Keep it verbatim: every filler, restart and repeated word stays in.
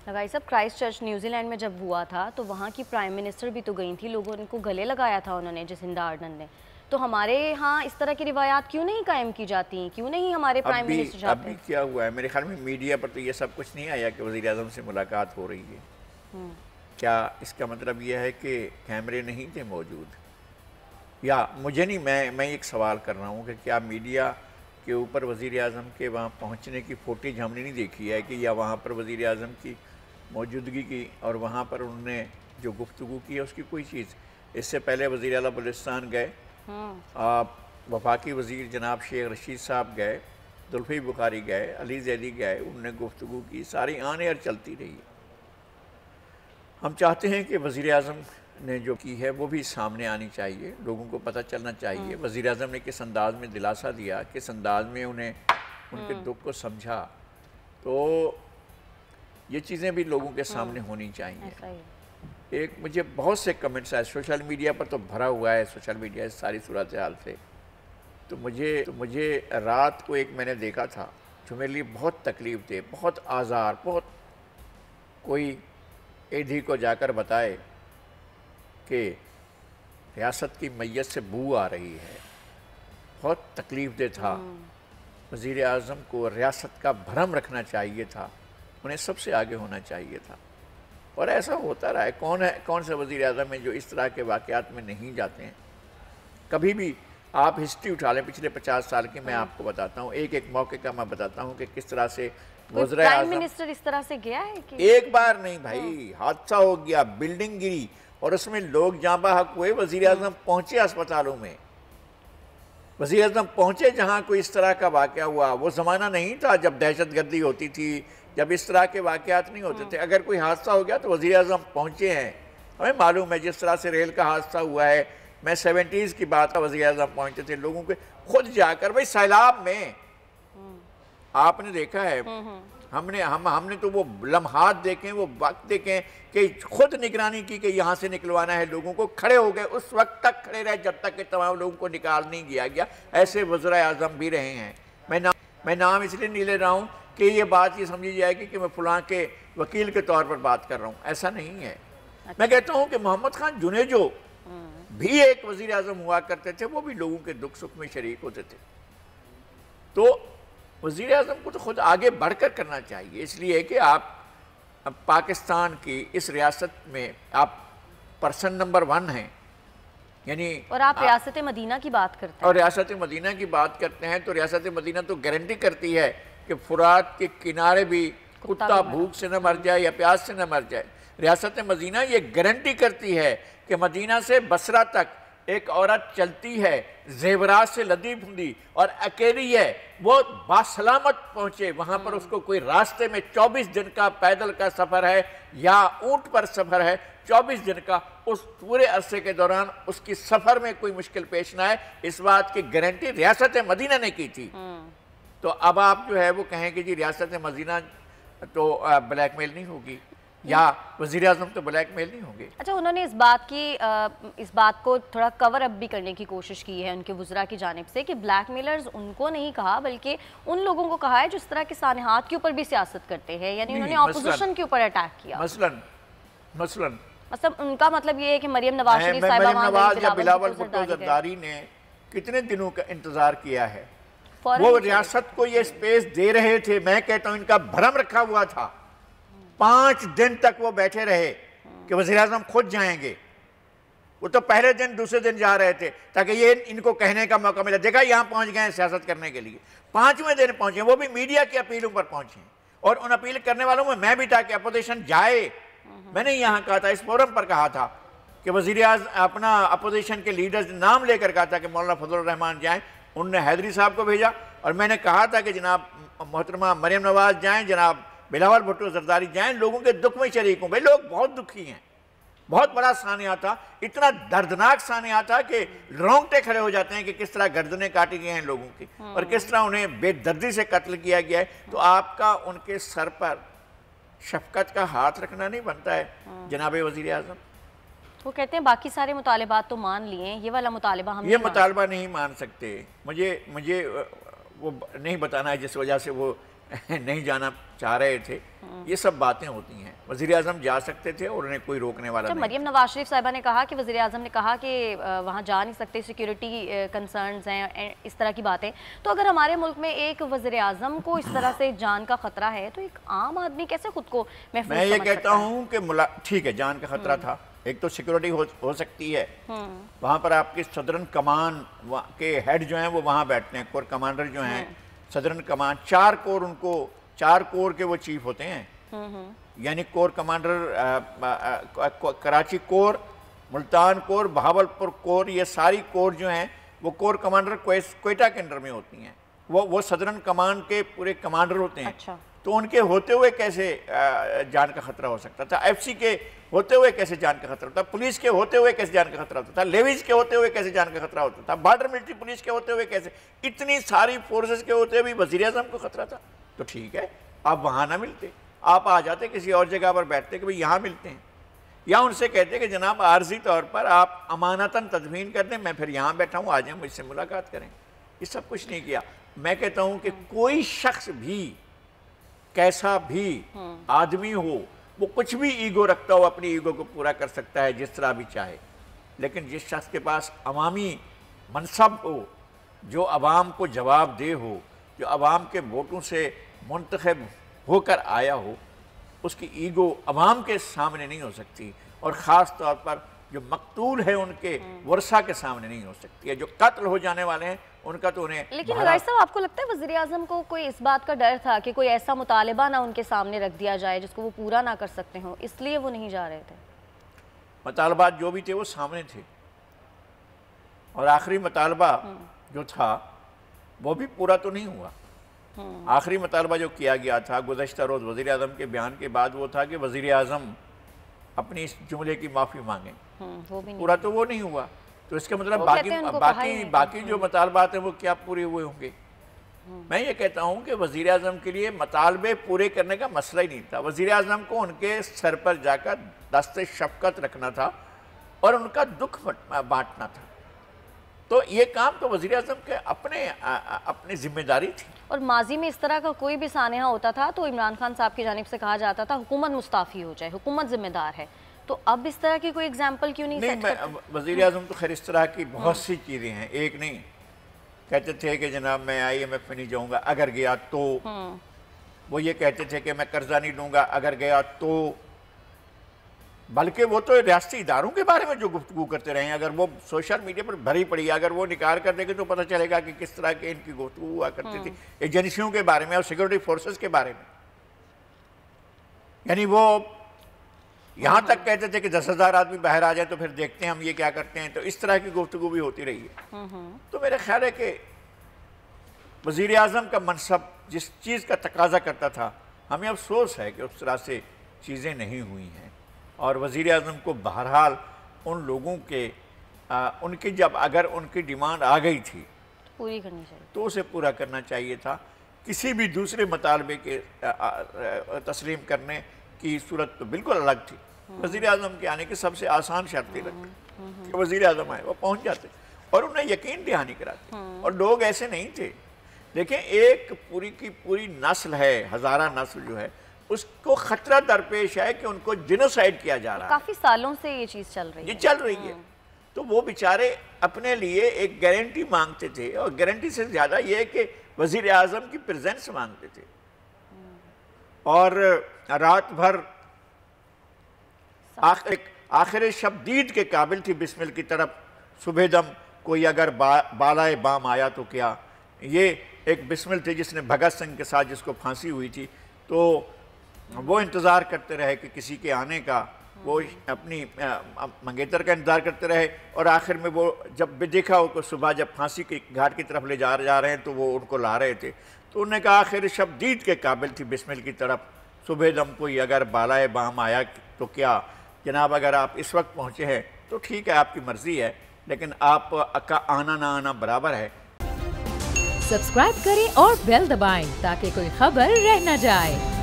لگائی صاحب Christ church New Zealand میں جب ہوا تھا تو وہاں کی پرائم منسٹر بھی تو گئی تھی, لوگوں نے کو گلے لگایا تھا انہوں نے, جسندا آرڈن نے. تو ہمارے ہاں اس طرح کی روایات کیوں نہیں قائم کی جاتی ہیں, کیوں نہیں ہمارے پرائم منسٹر جاتے ہیں؟ اب بھی کیا ہوا ہے, میرے خیال میں میڈیا پر تو یہ سب کچھ نہیں آیا کہ وزیر اعظم سے ملاقات ہو رہی ہے. کیا اس کا مطلب یہ ہے کہ کیمرے نہیں تھے موجود؟ یا مجھے نہیں, میں میں ایک سوال کر رہا ہوں کہ کیا میڈیا کے اوپر وزیر اعظم کے وہاں پہنچنے کی فوٹیج ہم نے نہیں دیکھی ہے کہ یا وہاں پر وزیر اعظم کی موجودگی کی اور وہاں پر انہوں نے جو گفتگو کی ہے اس کی کوئی چیز؟ اس سے پہلے وزیر اعلیٰ بلوچستان گئے, آپ وفاقی وزیر جناب شیخ رشید صاحب گئے, زلفی بخاری گئے, علی زیدی گئے, انہوں نے گفتگو کی, ساری آن ایئر چلتی رہی ہے. ہم چاہتے ہیں کہ وزیر اعظم نے جو کی ہے وہ بھی سامنے آنی چاہیے, لوگوں کو پتہ چلنا چاہیے. وزیر اعظم نے کس انداز میں دلاسا دیا, کس انداز میں انہیں ان کے دکھ کو سمجھا, تو یہ چیزیں بھی لوگوں کے سامنے ہونی چاہیے. ایک مجھے بہت سے کمنٹس آئے سوشل میڈیا پر, تو بھرا ہوا ہے سوشل میڈیا اس ساری صورتحال سے. تو مجھے تو مجھے رات کو ایک میں نے دیکھا تھا جو میرے لیے بہت تکلیف دے, بہت آزار, بہت کوئی ایدھی کو جا کر بتائے کہ ریاست کی میت سے بو آ رہی ہے, بہت تکلیف دہ تھا. وزیر اعظم کو ریاست کا بھرم رکھنا چاہیے تھا, انہیں سب سے آگے ہونا چاہیے تھا, اور ایسا ہوتا رہا ہے. کون ہے کون سے وزیر اعظم ہیں جو اس طرح کے واقعات میں نہیں جاتے ہیں؟ کبھی بھی آپ ہسٹری اٹھا لیں پچھلے پچاس سال کی, میں آپ کو بتاتا ہوں, ایک ایک موقع کا میں بتاتا ہوں کہ کس طرح سے وزیر اعظم پرائم منسٹر اس طرح سے گیا ہے کہ ایک بار نہیں بھائی, حادثہ ہو گیا, بلڈنگ گری اور اس میں لوگ جاں بحق ہوئے, وزیر اعظم پہنچے اسپتالوں میں, وزیر اعظم پہنچے جہاں کوئی اس طرح کا واقعہ ہوا. وہ زمانہ نہیں تھا جب دہشت گردی ہوتی تھی, جب اس طرح کے واقعات نہیں ہوتے تھے. اگر کوئی حادثہ ہو گیا تو وزیر اعظم پہنچے ہیں. ہمیں معلوم ہے جس طرح سے ریل کا حادثہ ہوا ہے, میں سیونٹیز کی بات ہے, وزیر اعظم پہنچتے تھے لوگوں کے خود جا کر. بھائی سیلاب میں آپ نے دیکھا ہے, ہم نے ہم ہم نے تو وہ لمحات دیکھیں, وہ وقت دیکھیں کہ خود نگرانی کی کہ یہاں سے نکلوانا ہے لوگوں کو, کھڑے ہو گئے, اس وقت تک کھڑے رہے جب تک کہ تمام لوگوں کو نکال نہیں گیا گیا. ایسے وزراء اعظم بھی رہے ہیں. میں نام میں نام اس لیے نہیں لے رہا ہوں کہ یہ بات یہ سمجھی جائے گی کہ میں فلاں کے وکیل کے طور پر بات کر رہا ہوں, ایسا نہیں ہے. میں کہتا ہوں کہ محمد خان جنیجو بھی ایک وزیر اعظم ہوا کرتے تھے, وہ بھی لوگوں کے دکھ سکھ میں شریک ہوتے تھے. تو وزیر اعظم کو تو خود آگے بڑھ کر کرنا چاہیے, اس لیے کہ آپ پاکستان کی اس ریاست میں آپ پرسن نمبر ون ہیں, یعنی اور آپ ریاست مدینہ کی بات کرتے ہیں, اور ریاست مدینہ کی بات کرتے ہیں, تو ریاست مدینہ تو گارنٹی کرتی ہے کہ فرات کے کنارے بھی کتا بھوک سے نہ مر جائے یا پیاس سے نہ مر جائے. ریاست مدینہ یہ گارنٹی کرتی ہے کہ مدینہ سے بصرہ تک ایک عورت چلتی ہے, زیورات سے لدی پھندی اور اکیلی ہے, وہ باسلامت پہنچے وہاں پر. اس کو کوئی راستے میں چوبیس دن کا پیدل کا سفر ہے یا اونٹ پر سفر ہے, چوبیس دن کا, اس پورے عرصے کے دوران اس کی سفر میں کوئی مشکل پیش نہ آئے, اس بات کی گارنٹی ریاست مدینہ نے کی تھی. تو اب آپ جو ہے وہ کہیں کہ جی ریاست مدینہ تو بلیک میل نہیں ہوگی یا وزیر اعظم تو بلیک میل نہیں ہوں گے. اچھا, انہوں نے اس بات کی اس بات کو تھوڑا کور اپ بھی کرنے کی کوشش کی ہے ان کے وزراء کی جانب سے کہ بلیک میلرز ان کو نہیں کہا بلکہ ان لوگوں کو کہا ہے جو اس طرح کے سانحات کے اوپر بھی سیاست کرتے ہیں, یعنی انہوں نے اپوزیشن کے اوپر اٹیک کیا. مثلاً مثلاً مطلب ان کا مطلب یہ ہے کہ مریم نواز شریف صاحبہ مریم نواز یا بلاول بھٹو زرداری نے کتنے دنوں کا انتظار کیا ہے, وہ ریاست کو یہ سپیس دے رہے تھے. میں کہتا ہوں ان کا بھرم رکھا ہوا تھا, پانچ دن تک وہ بیٹھے رہے کہ وزیر اعظم خود جائیں گے. وہ تو پہلے دن دوسرے دن جا رہے تھے تاکہ یہ ان کو کہنے کا موقع ملے, دیکھا یہاں پہنچ گئے ہیں سیاست کرنے کے لیے. پانچویں دن پہنچے, وہ بھی میڈیا کی اپیلوں پر پہنچے, اور ان اپیل کرنے والوں میں میں بھی تھا کہ اپوزیشن جائے. میں نے یہاں کہا تھا, اس فورم پر کہا تھا کہ وزیر اعظم اپنا اپوزیشن کے لیڈرز نام لے کر کہا تھا کہ مولانا فضل الرحمان جائیں. انہوں نے حیدری صاحب کو بھیجا, اور میں نے کہا تھا کہ جناب محترمہ مریم نواز جائیں, جناب بلاول بھٹو زرداری جائیں, لوگوں کے دکھ میں شریک ہوں. بھائی لوگ بہت دکھی ہیں, بہت بڑا سانحہ تھا, اتنا دردناک سانحہ تھا کہ رونگٹے کھڑے ہو جاتے ہیں کہ کس طرح گردنیں کاٹی گئی ہیں لوگوں کی, اور کس طرح انہیں بے دردی سے قتل کیا گیا ہے. تو آپ کا ان کے سر پر شفقت کا ہاتھ رکھنا نہیں بنتا ہے جناب وزیر اعظم. وہ کہتے ہیں باقی سارے مطالبات تو مان لیے, یہ والا مطالبہ ہم یہ مطالبہ نہیں مان سکتے. مجھے مجھے وہ نہیں بتانا ہے جس وجہ سے وہ نہیں جانا چاہ رہے تھے. یہ سب باتیں ہوتی ہیں. وزیر اعظم جا سکتے تھے اور انہیں کوئی روکنے والا نہیں. مریم نواز شریف صاحبہ نے کہا کہ وزیر اعظم نے کہا کہ وہاں جا نہیں سکتے, سیکیورٹی کنسرنز ہیں, اس طرح کی باتیں. تو اگر ہمارے ملک میں ایک وزیر اعظم کو اس طرح سے جان کا خطرہ ہے تو ایک عام آدمی کیسے خود کو محفوظ سمجھ سکتا ہے؟ میں یہ کہتا ہوں کہ ٹھیک ہے جان کا خطرہ تھا, ایک تو سیکیورٹی ہو سکتی ہے, وہاں پر آپ کی صدرن کمان کے ہیڈ جو ہیں وہ وہاں بیٹھتے ہیں, کور کمانڈر جو ہیں صدرن کمان, چار کور ان کو چار کور کے وہ چیف ہوتے ہیں, یعنی corps commander Karachi corps, Multan corps, Bahawalpur corps, یہ ساری کور جو ہیں وہ کور کمانڈر کوئٹہ کے انڈر میں ہوتی ہیں, وہ وہ صدرن کمان کے پورے کمانڈر ہوتے ہیں. تو ان کے ہوتے ہوئے کیسے جان کا خطرہ ہو سکتا تھا؟ ایف سی کے ہوتے ہوئے کیسے جان کا خطرہ ہوتا تھا؟ پولیس کے ہوتے ہوئے کیسے جان کا خطرہ ہوتا تھا؟ لیویز کے ہوتے ہوئے کیسے جان کا خطرہ ہوتا تھا؟ بارڈر ملٹری پولیس کے ہوتے ہوئے کیسے؟ اتنی ساری فورسز کے ہوتے ہوئے وزیر اعظم کو خطرہ تھا. تو ٹھیک ہے, آپ وہاں نہ ملتے, آپ آ جاتے کسی اور جگہ پر بیٹھتے کہ بھئی یہاں ملتے ہیں, یا ان سے کہتے کہ جناب عارضی طور پر آپ امانتاً تضمین کر دیں, میں پھر یہاں بیٹھا ہوں, آ جائیں مجھ سے ملاقات کریں. یہ سب کچھ نہیں کیا. میں کہتا ہوں کہ کوئی شخص بھی, کیسا بھی آدمی ہو, وہ کچھ بھی ایگو رکھتا ہو, اپنی ایگو کو پورا کر سکتا ہے جس طرح بھی چاہے, لیکن جس شخص کے پاس عوامی منصب ہو, جو عوام کو جواب دہ ہو, جو عوام کے ووٹوں سے منتخب ہو کر آیا ہو, اس کی ایگو عوام کے سامنے نہیں ہو سکتی, اور خاص طور پر جو مقتول ہیں ان کے ورثہ کے سامنے نہیں ہو سکتی ہے. جو قتل ہو جانے والے ہیں ان کا تو انہیں. لیکن غیر صاحب آپ کو لگتا ہے وزیر اعظم کو کوئی اس بات کا ڈر تھا کہ کوئی ایسا مطالبہ نہ ان کے سامنے رکھ دیا جائے جس کو وہ پورا نہ کر سکتے ہوں, اس لیے وہ نہیں جا رہے تھے؟ مطالبات جو بھی تھے وہ سامنے تھے, اور آخری مطالبہ جو تھا وہ بھی پورا تو نہیں ہوا. آخری مطالبہ جو کیا گیا تھا گزشتہ روز وزیر اعظم کے بیان کے بعد وہ تھا کہ وزیر اعظم اپنی اس جملے کی معافی مانگیں. پورا تو وہ نہیں ہوا, تو اس کا مطلب باقی باقی باقی جو مطالبات ہیں وہ کیا پورے ہوئے ہوں گے؟ میں یہ کہتا ہوں کہ وزیر اعظم کے لیے مطالبے پورے کرنے کا مسئلہ ہی نہیں تھا. وزیر اعظم کو ان کے سر پر جا کر دست شفقت رکھنا تھا اور ان کا دکھ بانٹنا تھا. تو یہ کام تو وزیر اعظم کے اپنے اپنی ذمہ داری تھی. اور ماضی میں اس طرح کا کوئی بھی سانحہ ہوتا تھا تو عمران خان صاحب کی جانب سے کہا جاتا تھا حکومت مستعفی ہو جائے, حکومت ذمہ دار ہے. تو اب اس طرح کی کوئی اگزامپل کیوں نہیں سیٹ کرتے؟ وزیر اعظم تو خیر اس طرح کی بہت سی چیزیں ہیں, ایک نہیں. کہتے تھے کہ جناب میں آئی ایم ایف میں نہیں جاؤں گا, اگر گیا تو. وہ یہ کہتے تھے کہ میں قرضہ نہیں دوں گا, اگر گیا تو. بلکہ وہ تو ریاستی اداروں کے بارے میں جو گفتگو کرتے رہے ہیں, اگر وہ سوشل میڈیا پر بھری پڑی, اگر وہ نکال کر دیں گے تو پتہ چلے گا کہ کس طرح کے ان کی گفتگو ہوا کرتی تھی ایجنسیوں کے بارے میں اور سیکورٹی فورسز کے بارے میں. یعنی وہ یہاں تک کہتے تھے کہ دس ہزار آدمی باہر آ جائے تو پھر دیکھتے ہیں ہم یہ کیا کرتے ہیں. تو اس طرح کی گفتگو بھی ہوتی رہی ہے. تو میرا خیال ہے کہ وزیر اعظم کا منصب جس چیز کا تقاضا کرتا تھا, ہمیں افسوس ہے کہ اس طرح سے چیزیں نہیں ہوئی ہیں. اور وزیر اعظم کو بہرحال ان لوگوں کے ان کی جب اگر ان کی ڈیمانڈ آ گئی تھی پوری کرنی چاہیے تو اسے پورا کرنا چاہیے تھا. کسی بھی دوسرے مطالبے کے تسلیم کرنے کی صورت تو بالکل الگ تھی. وزیر اعظم کے آنے کی سب سے آسان شرط تھی کہ وزیر اعظم آئے, وہ پہنچ جاتے اور انہیں یقین دہانی کراتے. اور لوگ ایسے نہیں تھے. دیکھیں ایک پوری کی پوری نسل ہے, ہزارہ نسل جو ہے, اس کو خطرہ درپیش ہے کہ ان کو جینوسائیڈ کیا جا رہا ہے. کافی سالوں سے یہ چیز چل رہی ہے. یہ چل رہی ہے. تو وہ بیچارے اپنے لیے ایک گارنٹی مانگتے تھے, اور گارنٹی سے زیادہ یہ ہے کہ وزیر اعظم کی پریزنس مانگتے تھے. اور رات بھر آخر آخر شب دید کے قابل تھی بسمل کی طرف. صبح دم کوئی اگر بالائے بام آیا تو کیا. یہ ایک بسمل تھی جس نے بھگت سنگھ کے ساتھ جس کو پھانسی ہوئی تھی, تو وہ انتظار کرتے رہے کہ کسی کے آنے کا, وہ اپنی منگیتر کا انتظار کرتے رہے. اور آخر میں وہ جب بھی دیکھا ہو کہ صبح جب پھانسی کے گھاٹ کی طرف لے جا جا رہے ہیں تو وہ ان کو لا رہے تھے, تو انہوں نے کہا آخر شب دید کے قابل تھی بسمل کی طرف. صبح دم کوئی اگر بالائے بام آیا تو کیا. جناب اگر آپ اس وقت پہنچے ہیں تو ٹھیک ہے, آپ کی مرضی ہے, لیکن آپ کا آنا نہ آنا برابر ہے. سبسکرائب کریں اور بیل دبائیں تاکہ کوئی خبر رہ نہ جائے.